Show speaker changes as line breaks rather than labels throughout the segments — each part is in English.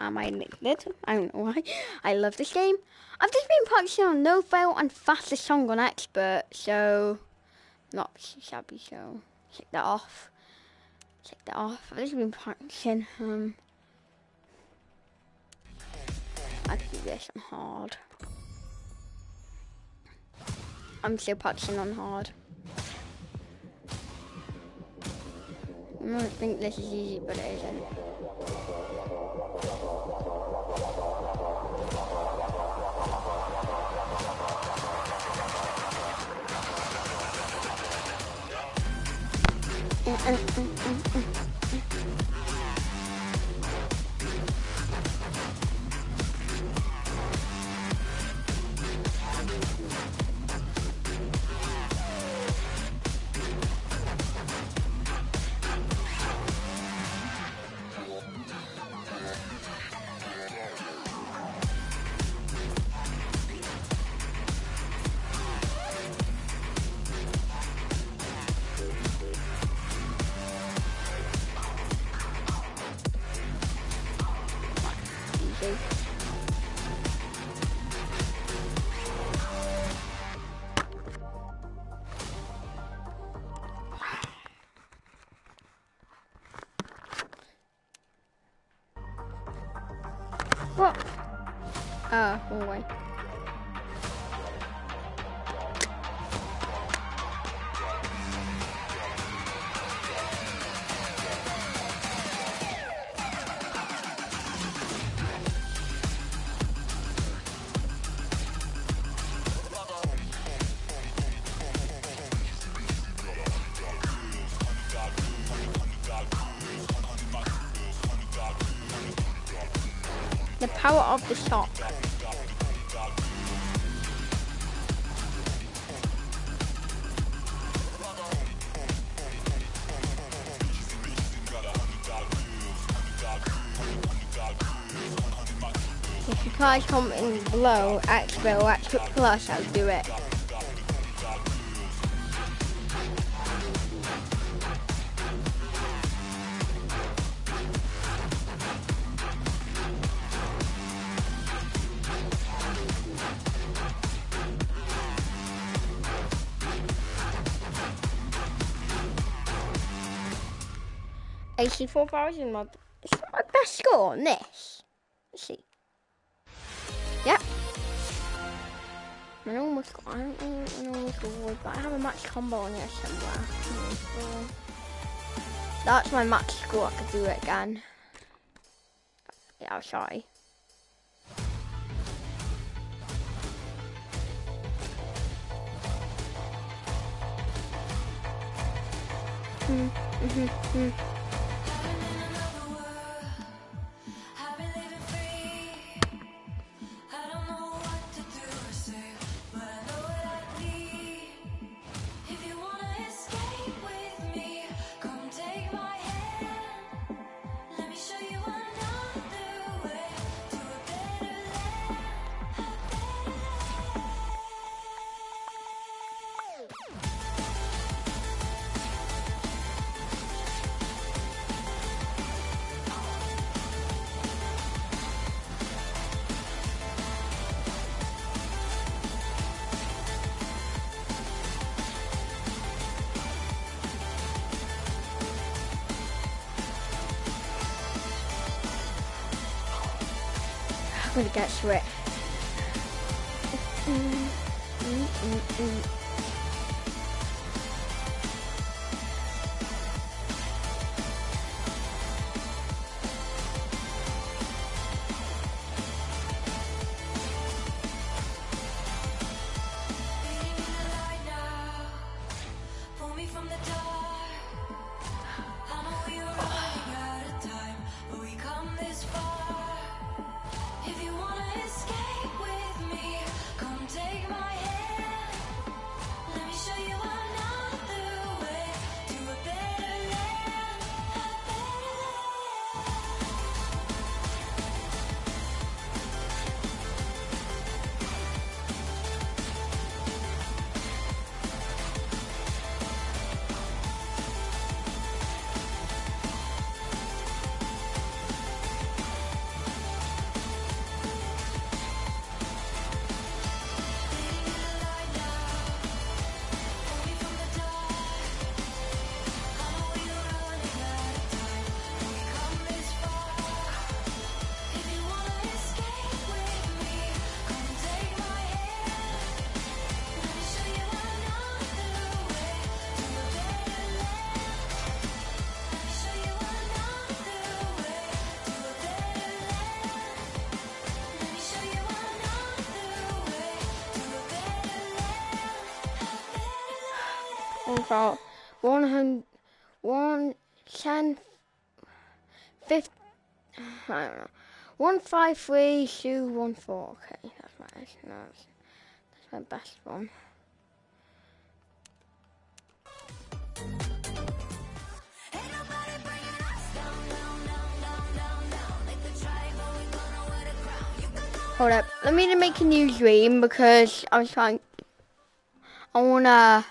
am I addicted? I don't know why. I love this game. I've just been practicing on no fail and fastest song on expert, so not shabby. So check that off. Check that off. I've just been practicing. I can do this on hard. I'm still practicing on hard. I don't think this is easy, but it isn't. What? Hallway. The power of the shop. If you guys comment below Expert or Expert Plus, I'll do it. $84,000 mod. Is that my best score on this? Let's see. Yep. I don't know but I have a max combo on here somewhere. That's my max score. I could do it again. Yeah, I'll try. I'm gonna get to it. 100, 10, 50, I don't know. 153214. Okay, that's my best one. Hold up, let me make a new dream because I wanna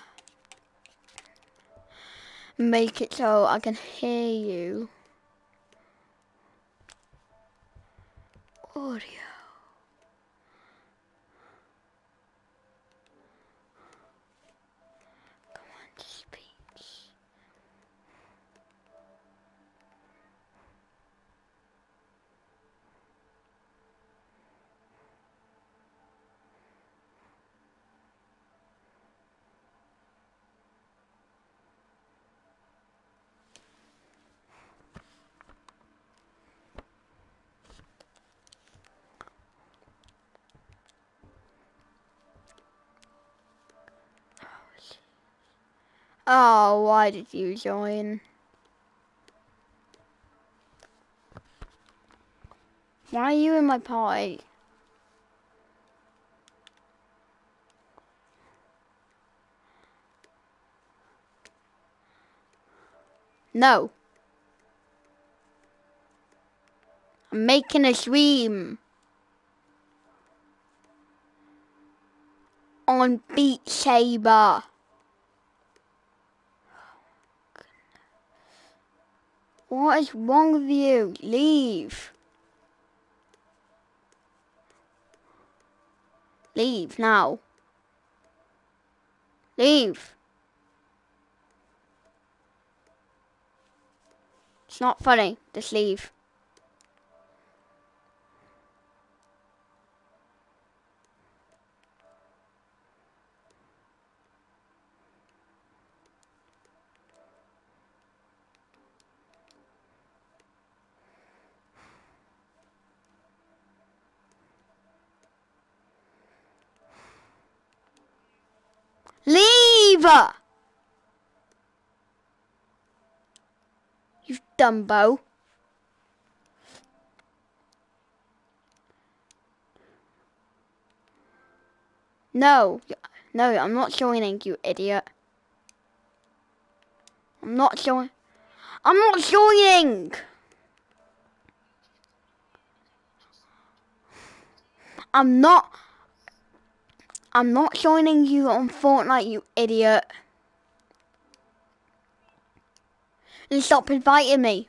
make it so I can hear you. Audio. Come on, speech. Oh, why did you join? Why are you in my party? No. I'm making a stream on Beat Saber. What is wrong with you? Leave. Leave now. Leave. It's not funny. Just leave. Leave! You Dumbo. No. No, I'm not joining, you idiot. I'm not joining. I'm not joining! I'm not joining you on Fortnite, you idiot. And stop inviting me.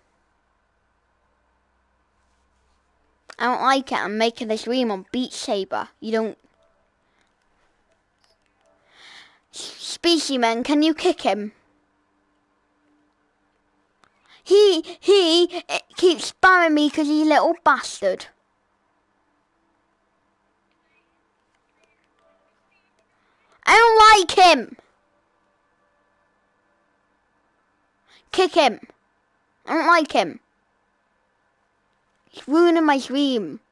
I don't like it. I'm making a stream on Beat Saber. You don't. Specimen, can you kick him? He keeps spamming me because he's a little bastard. I don't like him. Kick him. I don't like him. He's ruining my stream.